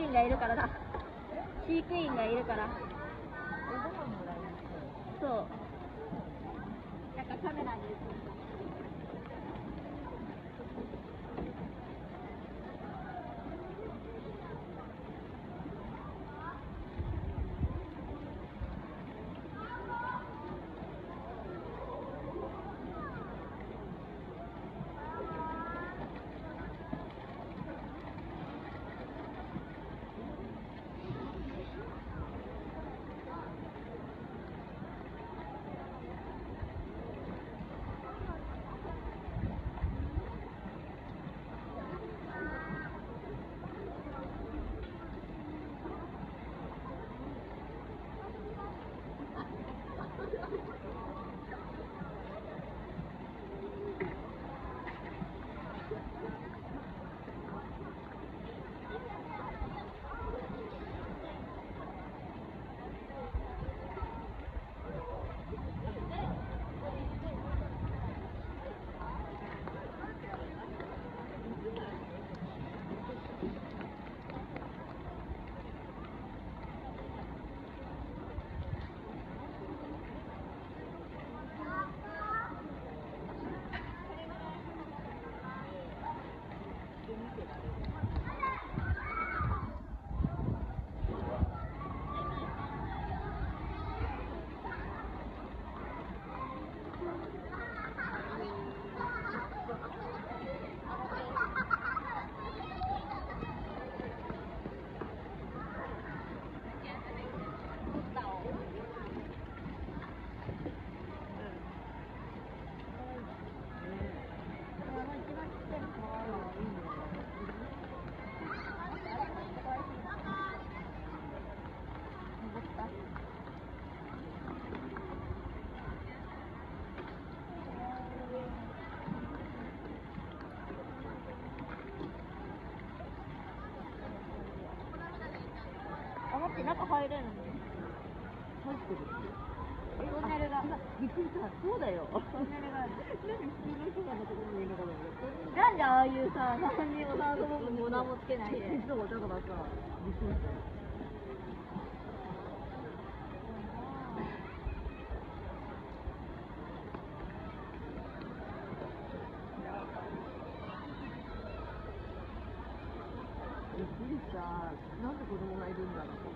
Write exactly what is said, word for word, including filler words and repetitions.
員がいるからだ。飼育員がいるから。そう。なんかカメラに映る。あ、待って、中入れるの？入ってる。トンネルが。びっくりした。そうだよ。トンネルがある。何普通の人がのところにいるのかと思った。なんでああいうさ、何にも酸素ボンベも何もつけないで。そう、だからさ、びっくりした。びっくりした。なんで子供がいるんだろう。